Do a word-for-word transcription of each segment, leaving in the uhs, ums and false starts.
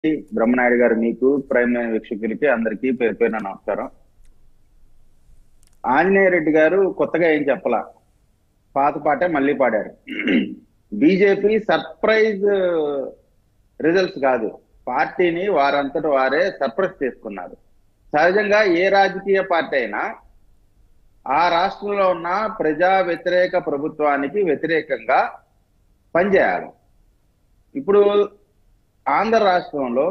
బ్రహ్మనాయుడు గారు మీకు ప్రైమ్ వీక్షకులకి అందరికీ పేరు పేరున నమస్కారం. ఆంజనేయ రెడ్డి గారు కొత్తగా ఏం చెప్పలా, పాత పాటే మళ్ళీ పాడారు. బీజేపీ సర్ప్రైజ్ రిజల్ట్స్ కాదు, పార్టీని వారంతట వారే సర్ప్రైజ్ చేసుకున్నారు. సహజంగా ఏ రాజకీయ పార్టీ అయినా ఆ రాష్ట్రంలో ఉన్న ప్రజా వ్యతిరేక ప్రభుత్వానికి వ్యతిరేకంగా పనిచేయాలి. ఇప్పుడు ఆంధ్ర రాష్ట్రంలో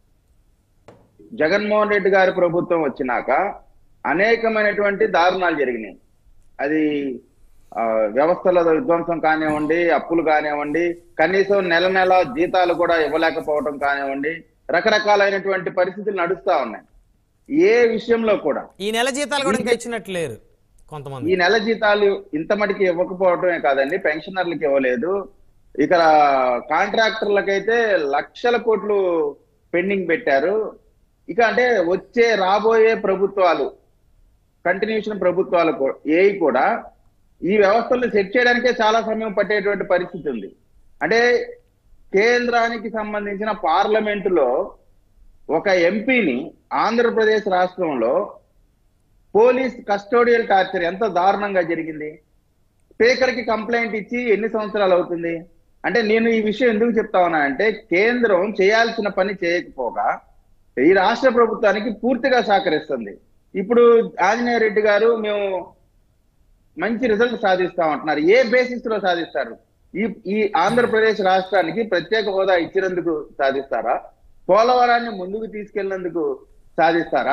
జగన్మోహన్ రెడ్డి గారి ప్రభుత్వం వచ్చినాక అనేకమైనటువంటి దారుణాలు జరిగినాయి. అది వ్యవస్థల విధ్వంసం కానివ్వండి, అప్పులు కానివ్వండి, కనీసం నెల నెల జీతాలు కూడా ఇవ్వలేకపోవడం కానివ్వండి, రకరకాలైనటువంటి పరిస్థితులు నడుస్తా ఉన్నాయి. ఏ విషయంలో కూడా ఈ నెల జీతాలు కూడా ఇంకా ఇచ్చినట్లేరు కొంతమంది. ఈ నెల జీతాలు ఇంత మటుకి ఇవ్వకపోవటమే కాదండి, పెన్షనర్లకు ఇవ్వలేదు. ఇక్కడ కాంట్రాక్టర్లకైతే లక్షల కోట్లు పెండింగ్ పెట్టారు. ఇక అంటే వచ్చే రాబోయే ప్రభుత్వాలు, కంటిన్యూషన్ ప్రభుత్వాలు ఏ కూడా ఈ వ్యవస్థలను సెట్ చేయడానికే చాలా సమయం పట్టేటువంటి పరిస్థితి ఉంది. అంటే కేంద్రానికి సంబంధించిన పార్లమెంటులో ఒక ఎంపీని ఆంధ్రప్రదేశ్ రాష్ట్రంలో పోలీస్ కస్టోడియల్ టార్చర్ ఎంత దారుణంగా జరిగింది. స్పీకర్కి కంప్లైంట్ ఇచ్చి ఎన్ని సంవత్సరాలు అవుతుంది? అంటే నేను ఈ విషయం ఎందుకు చెప్తా ఉన్నా అంటే, కేంద్రం చేయాల్సిన పని చేయకపోగా ఈ రాష్ట్ర ప్రభుత్వానికి పూర్తిగా సహకరిస్తుంది. ఇప్పుడు ఆంజనేయ రెడ్డి గారు మేము మంచి రిజల్ట్ సాధిస్తామంటున్నారు. ఏ బేసిస్ లో సాధిస్తారు? ఈ ఈ ఆంధ్రప్రదేశ్ రాష్ట్రానికి ప్రత్యేక హోదా ఇచ్చినందుకు సాధిస్తారా? పోలవరాన్ని ముందుకు తీసుకెళ్లినందుకు సాధిస్తారా?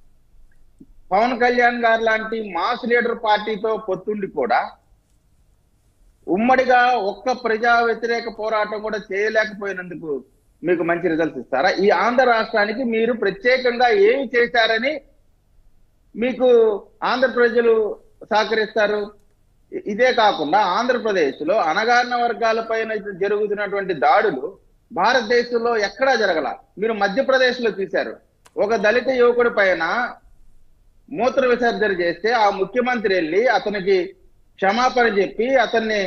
పవన్ కళ్యాణ్ గారు లాంటి మాస్ లీడర్ పార్టీతో పొత్తుండి కూడా ఉమ్మడిగా ఒక్క ప్రజా వ్యతిరేక పోరాటం కూడా చేయలేకపోయినందుకు మీకు మంచి రిజల్ట్స్ ఇస్తారా? ఈ ఆంధ్ర రాష్ట్రానికి మీరు ప్రత్యేకంగా ఏమి చేశారని మీకు ఆంధ్ర ప్రజలు సహకరిస్తారు? ఇదే కాకుండా ఆంధ్రప్రదేశ్ లో అణగారిన వర్గాల పైన జరుగుతున్నటువంటి దాడులు భారతదేశంలో ఎక్కడా జరగల. మీరు మధ్యప్రదేశ్ లో చూశారు, ఒక దళిత యువకుడి పైన మూత్ర విసర్జన చేస్తే ఆ ముఖ్యమంత్రి వెళ్ళి అతనికి క్షమాపణ చెప్పి అతన్ని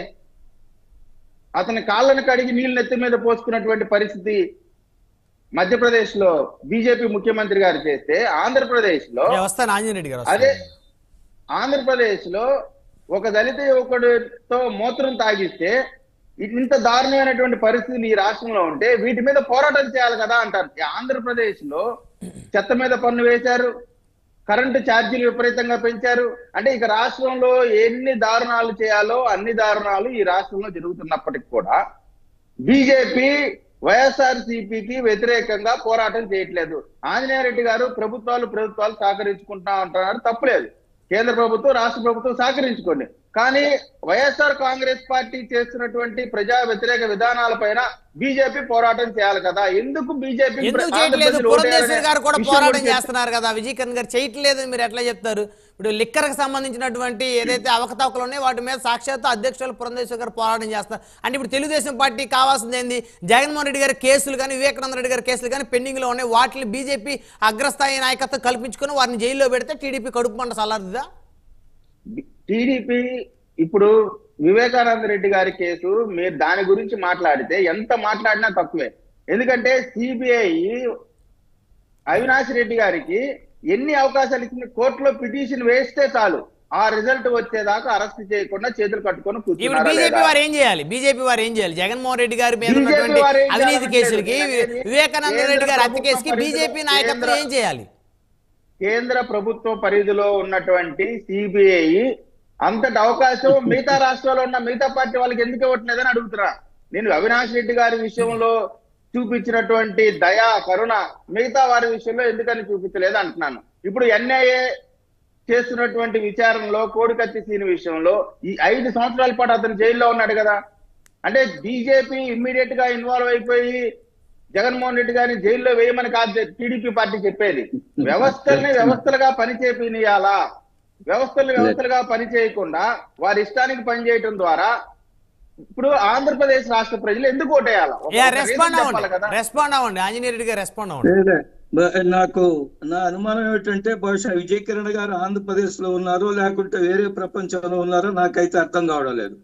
అతని కాళ్ళని కడిగి నీళ్ళు నెత్తి మీద పోసుకున్నటువంటి పరిస్థితి మధ్యప్రదేశ్ లో బీజేపీ ముఖ్యమంత్రి గారు చేస్తే, ఆంధ్రప్రదేశ్ లో అదే ఆంధ్రప్రదేశ్ లో ఒక దళిత యువకుడితో మూత్రం తాగిస్తే ఇంత దారుణమైనటువంటి పరిస్థితులు ఈ రాష్ట్రంలో ఉంటే వీటి మీద పోరాటం చేయాలి కదా అంటారు. ఆంధ్రప్రదేశ్ లో చెత్త మీద పన్ను వేశారు, కరెంటు ఛార్జీలు విపరీతంగా పెంచారు. అంటే ఇక రాష్ట్రంలో ఎన్ని దారుణాలు చేయాలో అన్ని దారుణాలు ఈ రాష్ట్రంలో జరుగుతున్నప్పటికీ కూడా బీజేపీ వైఎస్ఆర్సీపీకి వ్యతిరేకంగా పోరాటం చేయట్లేదు. ఆంజనేయ రెడ్డి గారు ప్రభుత్వాలు ప్రభుత్వాలు సహకరించుకుంటా ఉంటున్నారు, తప్పులేదు. కేంద్ర ప్రభుత్వం రాష్ట్ర ప్రభుత్వం సహకరించుకోండి. కానీ వైఎస్ఆర్ కాంగ్రెస్ పార్టీ చేస్తున్నటువంటి ప్రజా వ్యతిరేక విధానాల పైన బీజేపీ పోరాటం చేయాలి కదా. ఎందుకు బీజేపీ గారు కూడా పోరాటం చేస్తున్నారు కదా, విజయకరణ్ గారు చేయట్లేదు మీరు ఎట్లా చెప్తారు? ఇప్పుడు లిక్కర్ కి సంబంధించినటువంటి ఏదైతే అవకతవకలు ఉన్నాయో వాటి మీద సాక్షాత్తు అధ్యక్షులు పురంధేశ్వర్ గారు పోరాటం చేస్తారు. అంటే ఇప్పుడు తెలుగుదేశం పార్టీ కావాల్సింది ఏంది? జగన్మోహన్ రెడ్డి గారి కేసులు కానీ వివేకానంద రెడ్డి గారి కేసులు కానీ పెండింగ్ లో ఉన్నాయి. వాటిని బీజేపీ అగ్రస్థాయి నాయకత్వం కల్పించుకుని వారిని జైల్లో పెడితే టీడీపీ కడుపు మంట సలారుదా? టీడీపీ ఇప్పుడు వివేకానంద రెడ్డి గారి కేసు మీరు దాని గురించి మాట్లాడితే ఎంత మాట్లాడినా తక్కువే. ఎందుకంటే సిబిఐ అవినాష్ రెడ్డి గారికి ఎన్ని అవకాశాలు ఇచ్చింది? కోర్టులో పిటిషన్ వేస్తే చాలు, ఆ రిజల్ట్ వచ్చేదాకా అరెస్ట్ చేయకుండా చేతులు కట్టుకొని కూర్చున్నారు. బీజేపీ వారు ఏం చేయాలి? బీజేపీ వారు ఏం చేయాలి? జగన్మోహన్ రెడ్డి గారి మీద ఉన్నటువంటి అవినీతి కేసులకి, వివేకానంద రెడ్డి గారి హత్య కేసుకి బీజేపీ నాయకత్వం ఏం చేయాలి? కేంద్ర ప్రభుత్వ పరిధిలో ఉన్నటువంటి సిబిఐ అంతటి అవకాశం మిగతా రాష్ట్రాల్లో ఉన్న మిగతా పార్టీ వాళ్ళకి ఎందుకు ఇవ్వట్లేదని అడుగుతున్నా. నేను అవినాష్ రెడ్డి గారి విషయంలో చూపించినటువంటి దయా కరుణ మిగతా వారి విషయంలో ఎందుకని చూపించలేదు అంటున్నాను. ఇప్పుడు ఎన్ఐఏ చేస్తున్నటువంటి విచారణలో కోడికత్తి సీని విషయంలో ఈ ఐదు సంవత్సరాల పాటు అతను జైల్లో ఉన్నాడు కదా. అంటే బీజేపీ ఇమ్మీడియట్ గా ఇన్వాల్వ్ అయిపోయి జగన్మోహన్ రెడ్డి గారిని జైల్లో వేయమని కాదు టీడీపీ పార్టీ చెప్పేది. వ్యవస్థల్ని వ్యవస్థలుగా పని చేపియాలా, వ్యవస్థలు వ్యవస్థలుగా పని చేయకుండా వారి ఇష్టానికి పనిచేయటం ద్వారా ఇప్పుడు ఆంధ్రప్రదేశ్ రాష్ట్ర ప్రజలు ఎందుకు ఓటేయాలి? రెస్పాండ్ అవ్వండి, రెస్పాండ్ అవ్వండి ఆంజనేయ రెడ్డి గారు, రెస్పాండ్ అవ్వండి. నాకు నా అనుమానం ఏమిటంటే బహుశా విజయ్ కిరణ్ గారు ఆంధ్రప్రదేశ్ లో ఉన్నారో లేకుంటే వేరే ప్రపంచంలో ఉన్నారో నాకైతే అర్థం కావడం లేదు.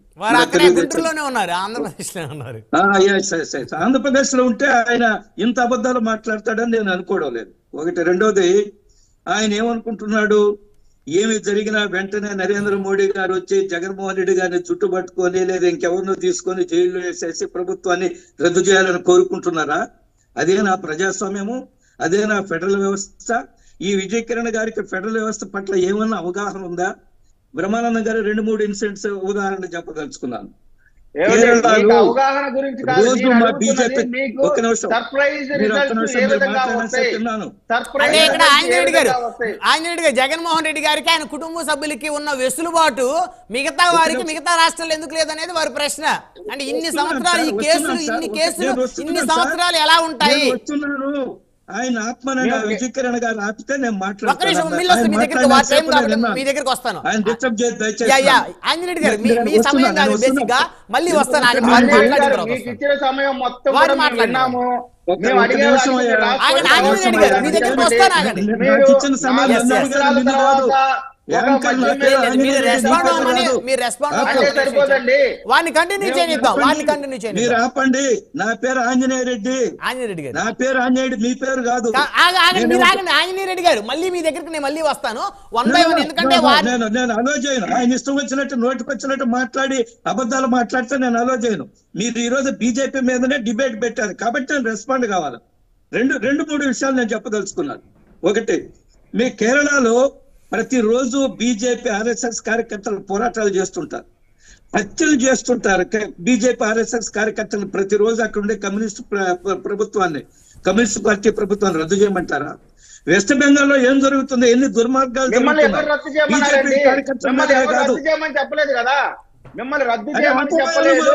ఆంధ్రప్రదేశ్ లో ఉంటే ఆయన ఇంత అబద్ధాలు మాట్లాడతాడని నేను అనుకోవడం లేదు. ఒకటి. రెండోది, ఆయన ఏమనుకుంటున్నాడు, ఏమి జరిగినా వెంటనే నరేంద్ర మోడీ గారు వచ్చి జగన్మోహన్ రెడ్డి గారిని చుట్టుపట్టుకొని లేదా ఇంకెవరినో తీసుకొని జైల్లో వేసేసి ప్రభుత్వాన్ని రద్దు చేయాలని కోరుకుంటున్నారా? అదే నా ప్రజాస్వామ్యము, అదే నా ఫెడరల్ వ్యవస్థ. ఈ విజయ్ కిరణ్ గారికి ఫెడరల్ వ్యవస్థ పట్ల ఏమన్నా అవగాహన ఉందా? బ్రహ్మానందం గారు రెండు మూడు ఇన్సిడెంట్స్ ఉదాహరణ చెప్పదలుచుకున్నాను. అవగాహన గురించి రోజు మా బీజేపీ ఒక నిమిషం మీరు ఒక్క నిమిషం మీరు మాట్లాడాను. అంటే ఇక్కడ ఆంజనేయుడు గారు ఆంజనేయుడు గారు జగన్మోహన్ రెడ్డి గారికి ఆయన కుటుంబ సభ్యులకి ఉన్న వెసులుబాటు మిగతా వారికి మిగతా రాష్ట్రాలు ఎందుకు లేదనేది వారి ప్రశ్న. అంటే ఇన్ని సంవత్సరాలు ఈ కేసులు ఇన్ని కేసులు ఇన్ని సంవత్సరాలు ఎలా ఉంటాయి? ఆయన ఆత్మనండి విజయ్ కిరణ్ గారు ఆపితే నేను మాట్లాడతాను. మళ్ళీ వస్తాను. మీరు ఆపండి. నా పేరు ఆంజనేయ రెడ్డి. ఆంజనేయుడు గారు నా పేరు ఆంజనేయుడు, మీ పేరు కాదు. ఆంజనేయ రెడ్డి గారు మళ్ళీ మీ దగ్గరికి నేను మళ్ళీ వస్తాను వన్ బై వన్. ఎందుకంటే నేను నేను అలో చేయను. ఆయన ఇష్టం వచ్చినట్టు నోటికి వచ్చినట్టు మాట్లాడి అబద్ధాలు మాట్లాడితే నేను అలో చేయను. మీరు ఈ రోజు బీజేపీ మీదనే డిబేట్ పెట్టారు కాబట్టి నేను రెస్పాండ్ కావాలి. రెండు రెండు మూడు విషయాలు నేను చెప్పదలుచుకున్నాను. ఒకటి, మీ కేరళలో ప్రతిరోజు బీజేపీ ఆర్ఎస్ఎస్ కార్యకర్తలు పోరాటాలు చేస్తుంటారు, హత్యలు చేస్తుంటారు. బీజేపీ ఆర్ఎస్ఎస్ కార్యకర్తలు ప్రతిరోజు అక్కడ ఉండే కమ్యూనిస్ట్ ప్రభుత్వాన్ని కమ్యూనిస్ట్ పార్టీ ప్రభుత్వాన్ని రద్దు చేయమంటారా? వెస్ట్ బెంగాల్ లో ఏం జరుగుతుందో, ఎన్ని దుర్మార్గాలు బీజేపీ కార్యకర్తల కాదు. చెప్పలేదు కదా, మిమ్మల్ని రద్దు చేయమని చెప్పలేదు.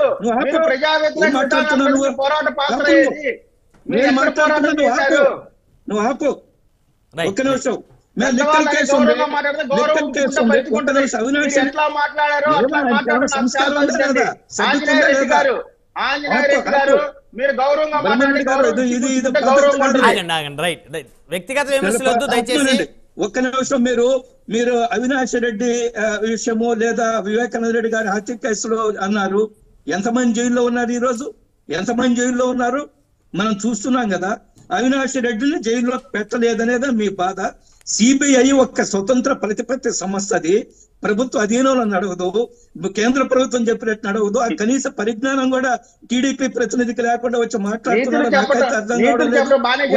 నువ్వు ఆపు ఒక్క నిమిషం. లిక్కర్ కేసు ఉంది, లిక్కర్ కేసు ఉంది. ఒక్క నిమిషం. అవినాష్ సంస్కారం ఉంది కదా, ఆంజనేయ గారు మీరు గౌరవంగా మాట్లాడండి. ఇది ఇది వ్యక్తిగత విమర్శలు దయచేసి. ఒక్క నిమిషం. మీరు మీరు అవినాష్ రెడ్డి విషయము లేదా వివేకానంద రెడ్డి గారి హత్య కేసులో అన్నారు. ఎంతమంది జైల్లో ఉన్నారు ఈ రోజు? ఎంతమంది జైల్లో ఉన్నారు మనం చూస్తున్నాం కదా. అవినాష్ రెడ్డిని జైల్లో పెట్టలేదనేది మీ బాధ. సిబిఐ ఒక్క స్వతంత్ర ప్రతిపత్తి సంస్థ, అది ప్రభుత్వ అధీనంలో నడవదు, కేంద్ర ప్రభుత్వం చెప్పినట్టు నడవదు. ఆ కనీస పరిజ్ఞానం కూడా టీడీపీ ప్రతినిధికి లేకుండా వచ్చి మాట్లాడుతున్నారు. నాకైతే అర్థం కావడం లేదు.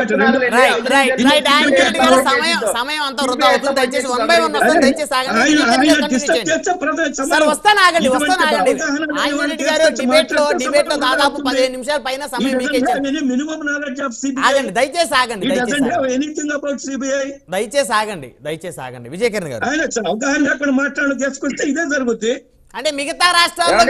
Minimum knowledge of CBI. దయచేసి ఆగండి ఎనీథింగ్ అబౌట్ సిబిఐ. దయచేసి ఆగండి దయచేసి ఆగండి విజయ్ కిరణ్ గారు. ఆయన అవగాహన లేకుండా మాట్లాడడం చేసుకుంటే ఇదే జరుగుతుంది. అంటే మిగతా రాష్ట్రాల్లో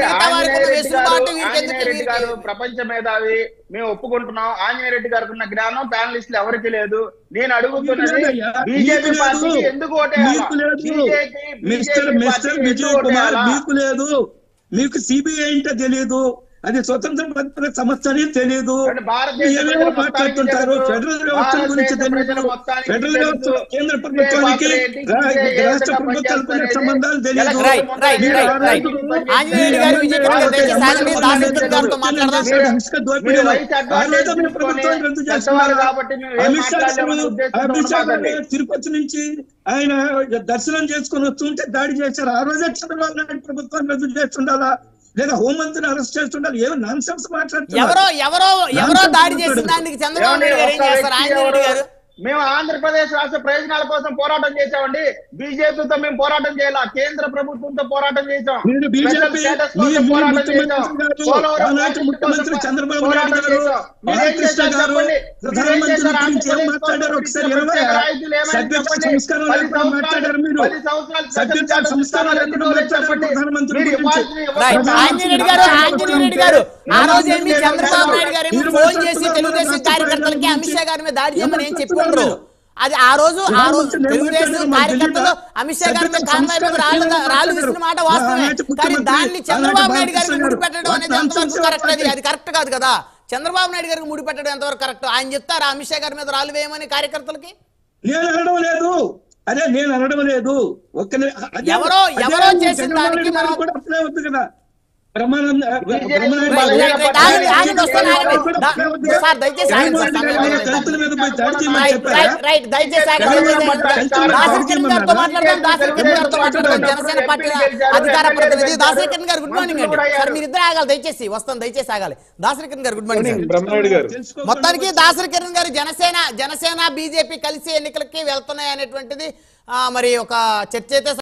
ప్రపంచ మేధావి, మేము ఒప్పుకుంటున్నాం. ఆంజనేయ రెడ్డి గారికి ఉన్న జ్ఞానం ప్యానలిస్టులు ఎవరికి లేదు. నేను అడుగుతున్నది బీజేపీ పార్టీకి ఎందుకు మిస్టర్ మిస్టర్ విజయ్ కుమార్ మీకు లేదు. మీకు సిబిఐ అంటే తెలియదు, అది స్వతంత్ర సంస్థ అని తెలియదు. ఏమేమో మాట్లాడుతుంటారు. ఫెడరల్ వ్యవస్థ గురించి తెలియదు. ఫెడరల్ వ్యవస్థ కేంద్ర ప్రభుత్వానికి రాష్ట్ర ప్రభుత్వాలకు సంబంధాలు తెలియదు. అమిత్ షా అమిత్ షా తిరుపతి నుంచి ఆయన దర్శనం చేసుకుని వస్తుంటే దాడి చేశారు. ఆ రోజే చంద్రబాబు నాయుడు ప్రభుత్వాన్ని రద్దు చేస్తుండాలా లేదా హోంమంత్రిని అరెస్ట్ చేస్తుండాలి? ఏమో నాన్ సెన్స్ మాట్లాడుతున్నారు. ఎవరో ఎవరో ఎవరో దాడి చేసిన దానికి చంద్రబాబు నాయుడు గారు ఏం చేస్తారు? ఆంజనేయుడు గారు మేము ఆంధ్రప్రదేశ్ రాష్ట్ర ప్రయోజనాల కోసం పోరాటం చేశామండి. బీజేపీతో మేము పోరాటం చేయాల, కేంద్ర ప్రభుత్వంతో పోరాటం చేశాం. ముఖ్యమంత్రి చంద్రబాబు నాయుడు గారు, బాలకృష్ణ గారు ప్రధానమంత్రి గురించి ఏం మాట్లాడారు? ఒకసారి సభ్యత సంస్కారం లేకుండా మాట్లాడారు. మీరు సభ్యత సంస్కారం లేకుండా మాట్లాడారు ప్రధానమంత్రి గురించి. ఆంజనేయుడు గారు ఆంజనేయుడు గారు ఆ రోజు ఏమి చంద్రబాబు నాయుడు గారు ఏమి ఫోన్ చేసి తెలుగుదేశం కార్యకర్తలకి అమిత్ షా గారి మీద దాడి చేయమని ఏం చెప్పి అది ఆ రోజు ఆ రోజు తెలుగుదేశం కార్యకర్తలు అమిత్ షా గారి మీద కాన్వాయ్ మీద రాళ్ళు రాళ్ళు విసిన మాట వాస్తవమే. కానీ దాన్ని చంద్రబాబు నాయుడు గారికి ముడి పెట్టడం అనేది ఎంతవరకు కరెక్ట్? అది అది కరెక్ట్ కాదు కదా. చంద్రబాబు నాయుడు గారికి ముడిపెట్టడం ఎంతవరకు కరెక్ట్? ఆయన చెప్తారా అమిత్ షా గారి మీద రాళ్ళు వేయమని కార్యకర్తలకి? నేను అనడం లేదు, అదే నేను అనడం లేదు. ఒక్క ని- అదే- ఎవరో అదే ఎవరో చేసిన చంద్రబాబు దానికి నాయుడు గారు మనం కూడా అట్లే ఉంది కదా. Brahmananda BJP Brahmananda right, right, గారు రైట్, ఆగండి, ఆగండి, వస్తాను, ఆగండి. కూడా దా- అట్లే ఉంది కదా. సార్, దయచేసి ఆగండి సార్, జగన్మోహన్ రెడ్డి గారు సమయం మన దళితుల మీద పోయి దాడి చేయమని రైట్, చెప్పారా? Right, right. దయచేసి ఆగండి. దాసరి కిరణ్ గారితో మాట్లాడదాం, దాసరి కిరణ్ గారితో మాట్లాడదాం. జనసేన పార్టీ అధికార ప్రతినిధి దాసరి కిరణ్ గారు గుడ్ మార్నింగ్ అండి. సార్ మీరు ఇద్దరు ఆగాలి, దయచేసి వస్తాం, దయచేసి ఆగాలి. దాసరి కిరణ్ గారు గుడ్ మార్నింగ్ సార్. బ్రహ్మనాయుడు గారు తెలుసుకోకుండా మొత్తానికి దాసరి కిరణ్ గారు జనసేన జనసేన బీజేపీ కలిసి ఎన్నికలకి వెళ్తున్నాయి అనేటువంటిది ఆ, మరి ఒక చర్చ అయితే